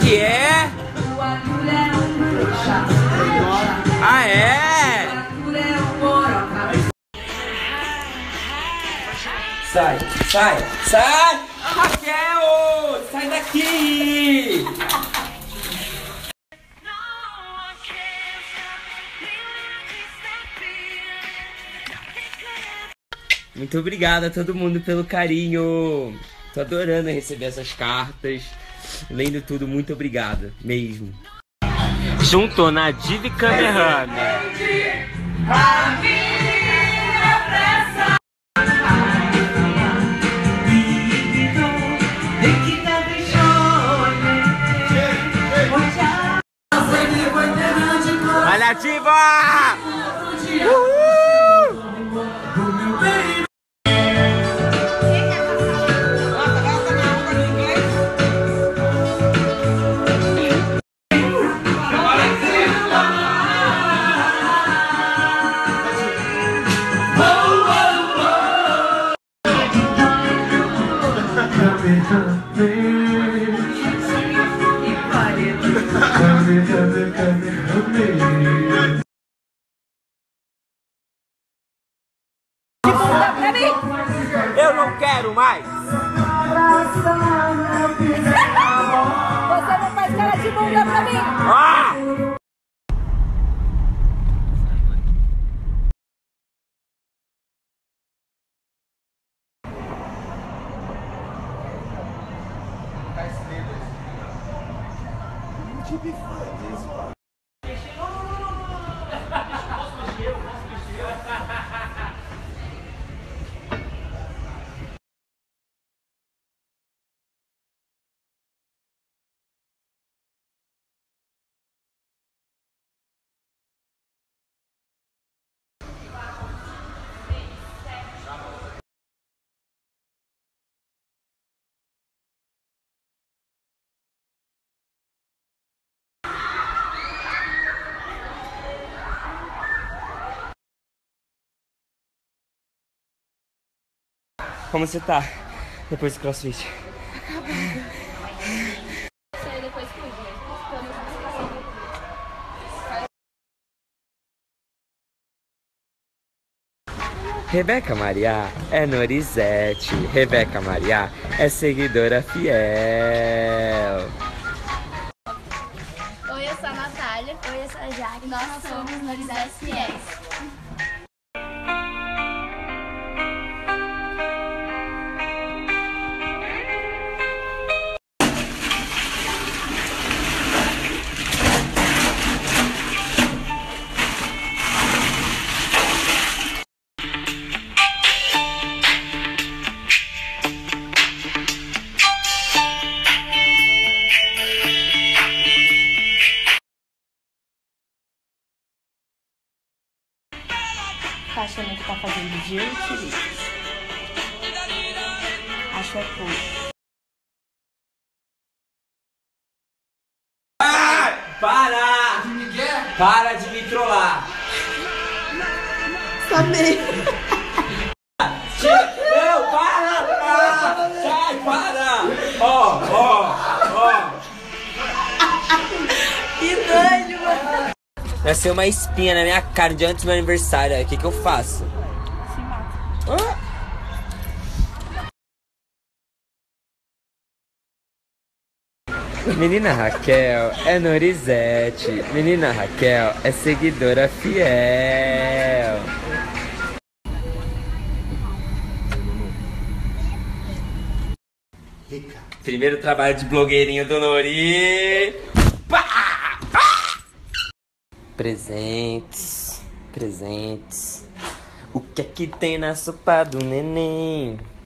que é? Ah, é? Sai, sai, sai! Raquel! Sai daqui! Muito obrigado a todo mundo pelo carinho. Tô adorando receber essas cartas. Lendo tudo, muito obrigado mesmo. Juntou Nadiv e Kamehameha. Vai, Nativa! Uhul! Eu não quero mais! Você não faz cara de bunda pra mim! Ah! Como você tá depois do CrossFit? Saí depois que eu Rebeca Maria é Norizete. Rebeca Maria é seguidora fiel. Oi, eu sou a Natália. Oi, eu sou a Jaque. Nós somos Norizete Fiéis. Tá achando que tá fazendo gelo, querido? Acho é pouco. Para! Para de me trollar! Sabei. Não, para! Sai, para! Ó! Que doido, mano. Nasceu uma espinha na minha cara diante do meu aniversário. Aí, o que que eu faço? Se mata. Menina Raquel é Norizete. Menina Raquel é seguidora fiel. Primeiro trabalho de blogueirinho do Nori. Pá! Pá! Presentes, presentes. O que é que tem na sopa do neném?